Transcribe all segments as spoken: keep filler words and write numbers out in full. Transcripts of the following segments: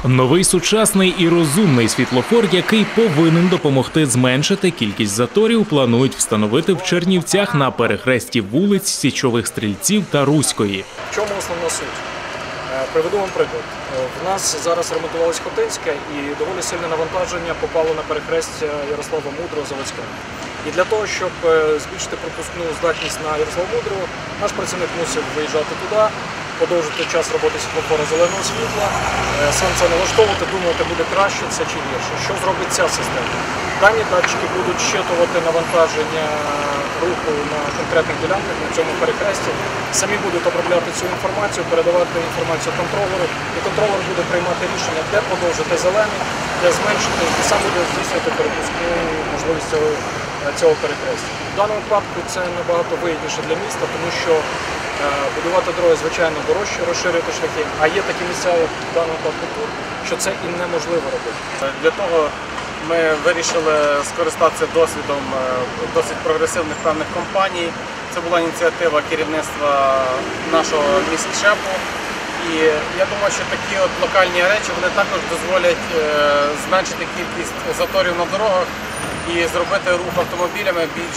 Новий сучасний і розумний світлофор, який повинен допомогти зменшити кількість заторів, планують встановити в Чернівцях на перехресті вулиць Січових Стрільців та Руської. В чому основна суть? Приведу вам приклад. В нас зараз ремонтувалась Хотинська і доволі сильне навантаження попало на перехрестя Ярослава Мудрого Заводська. І для того, щоб збільшити пропускну здатність на Ярослава Мудрого, наш працівник мусив виїжджати туди, подовжити час роботи світлофора зеленого світла, сам це налаштовувати, думати, буде краще це чи гірше. Що зробить ця система? Дані датчики будуть щитувати навантаження руху на конкретних ділянках на цьому перехресті, самі будуть обробляти цю інформацію, передавати інформацію контролеру, і контролер буде приймати рішення, де подовжити зелені, де зменшити, і сам буде здійснювати перепускну можливість цього, цього перехрестя. В даному випадку це набагато вигідніше для міста, тому що будувати дороги, звичайно, дорожче, розширювати шляхи, а є такі місця, як в даному випадку тут, що це і неможливо робити. Для того ми вирішили скористатися досвідом досить прогресивних певних компаній. Це була ініціатива керівництва нашого міськшепу. І я думаю, що такі от локальні речі вони також дозволять зменшити кількість заторів на дорогах і зробити рух автомобілями більш,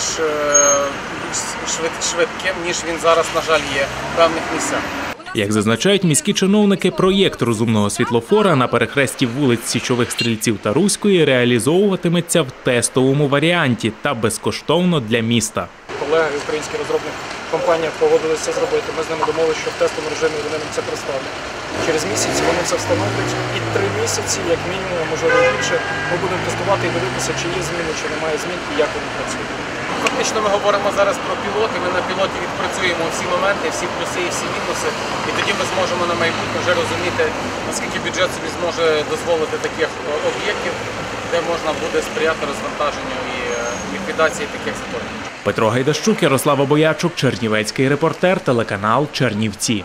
більш швидким, ніж він зараз, на жаль, є в певних місцях. Як зазначають міські чиновники, проєкт розумного світлофора на перехресті вулиць Січових Стрільців та Руської реалізовуватиметься в тестовому варіанті та безкоштовно для міста. Колеги, українські розробник компанія погодилися зробити. Ми з ними домовилися, що в тестовому режимі вони нам це представлять. Через місяць вони це встановлюють, і три місяці, як мінімум, можливо більше, ми будемо тестувати і дивитися, чи є зміни, чи немає змін і як вони працюють. Фактично ми говоримо зараз про пілот, і ми на пілоті відпрацюємо всі моменти, всі плюси і всі мінуси, і тоді ми зможемо на майбутнє вже розуміти, наскільки бюджет собі зможе дозволити таких об'єктів, де можна буде сприяти розвантаженню і ліквідації таких заторів. Петро Гайдащук, Ярослава Боячук, Чернівецький репортер, телеканал Чернівці.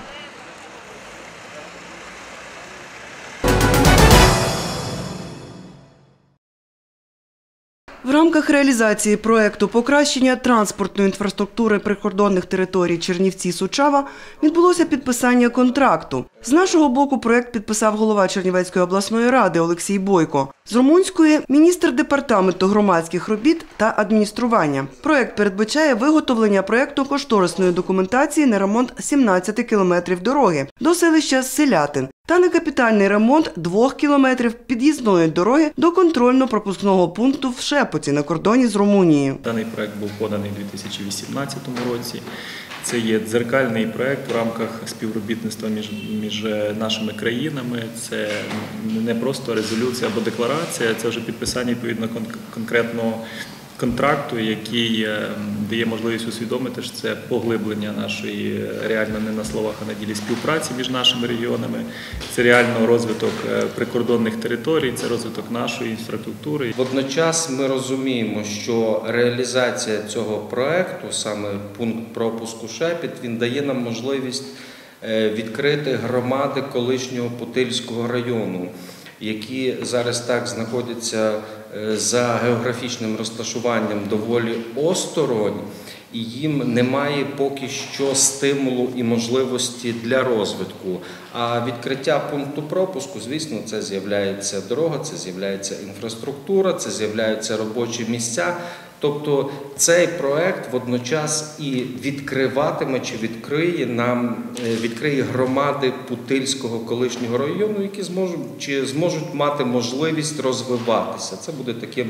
В рамках реалізації проєкту покращення транспортної інфраструктури прикордонних територій Чернівці-Сучава відбулося підписання контракту. З нашого боку проєкт підписав голова Чернівецької обласної ради Олексій Бойко. З румунської – міністр департаменту громадських робіт та адміністрування. Проєкт передбачає виготовлення проєктно-кошторисної документації на ремонт сімнадцяти кілометрів дороги до селища Селятин та на капітальний ремонт двох кілометрів під'їзної дороги до контрольно-пропускного пункту в Шепоті на кордоні з Румунією. Даний проєкт був поданий у дві тисячі вісімнадцятому році. Це є дзеркальний проєкт в рамках співробітництва між, між нашими країнами. Це не просто резолюція або декларація, це вже підписання відповідно конкретного контракту, який дає можливість усвідомити, що це поглиблення нашої реально не на словах, а на ділі співпраці між нашими регіонами. Це реально розвиток прикордонних територій, це розвиток нашої інфраструктури. Водночас ми розуміємо, що реалізація цього проєкту, саме пункт пропуску Шепіт, він дає нам можливість відкрити громади колишнього Путильського району, які зараз так знаходяться за географічним розташуванням доволі осторонь, і їм немає поки що стимулу і можливості для розвитку. А відкриття пункту пропуску, звісно, це з'являється дорога, це з'являється інфраструктура, це з'являються робочі місця. Тобто цей проект водночас і відкриватиме чи відкриє нам, відкриє громади Путильського колишнього району, які зможуть, чи зможуть мати можливість розвиватися. Це буде таким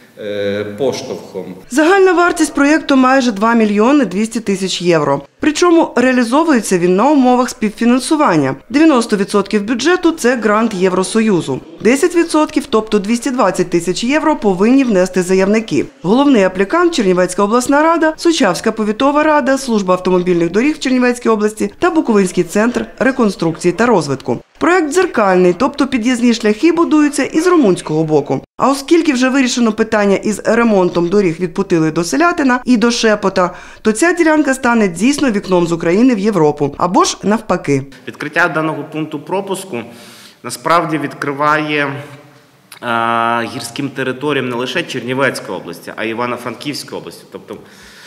поштовхом. Загальна вартість проєкту майже два мільйони двісті тисяч євро. Причому реалізовується він на умовах співфінансування. дев'яносто відсотків бюджету – це грант Євросоюзу. десять відсотків, тобто двісті двадцять тисяч євро, повинні внести заявники. Головний аплікант – Чернівецька обласна рада, Сучавська повітова рада, служба автомобільних доріг в Чернівецькій області та Буковинський центр реконструкції та розвитку. Проєкт дзеркальний, тобто під'їзні шляхи будуються із румунського боку. А оскільки вже вирішено питання із ремонтом доріг від Путили до Селятина і до Шепота, то ця ділянка стане дійсно вікном з України в Європу, або ж навпаки. Відкриття даного пункту пропуску насправді відкриває е, гірським територіям не лише Чернівецької області, а й Івано-Франківської області. Тобто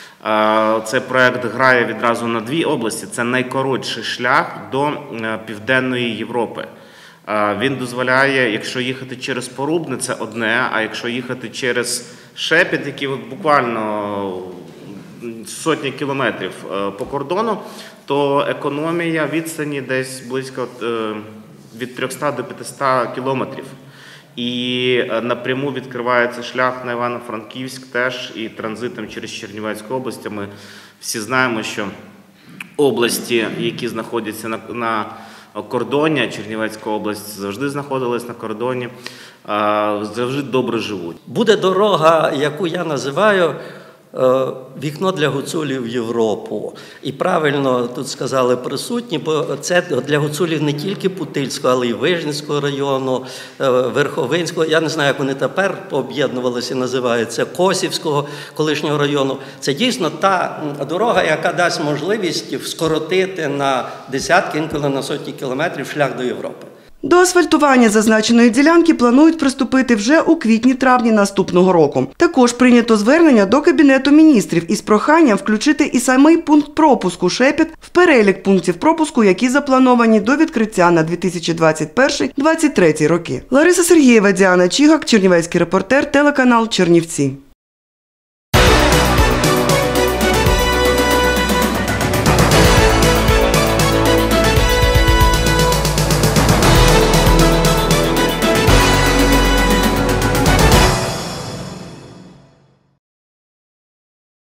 е, цей проєкт грає відразу на дві області. Це найкоротший шлях до е, Південної Європи. Він дозволяє, якщо їхати через Порубне, це одне, а якщо їхати через Шепіт, який от буквально сотні кілометрів по кордону, то економія відстані десь близько від трьохсот до п'ятисот кілометрів. І напряму відкривається шлях на Івано-Франківськ теж і транзитом через Чернівецьку область. Ми всі знаємо, що області, які знаходяться на, на кордоні, Чернівецька область завжди знаходилась на кордоні, завжди добре живуть. Буде дорога, яку я називаю вікно для гуцулів в Європу. І правильно тут сказали присутні, бо це для гуцулів не тільки Путильського, але й Вижницького району, Верховинського, я не знаю, як вони тепер пооб'єднувалися, називаються, Косівського колишнього району. Це дійсно та дорога, яка дасть можливість скоротити на десятки, інколи на сотні кілометрів шлях до Європи. До асфальтування зазначеної ділянки планують приступити вже у квітні-травні наступного року. Також прийнято звернення до Кабінету міністрів із проханням включити і самий пункт пропуску Шепіт в перелік пунктів пропуску, які заплановані до відкриття на дві тисячі двадцять перший - двадцять третій роки. Лариса Сергієва, Діана Чігак, Чернівецький репортер, телеканал Чернівці.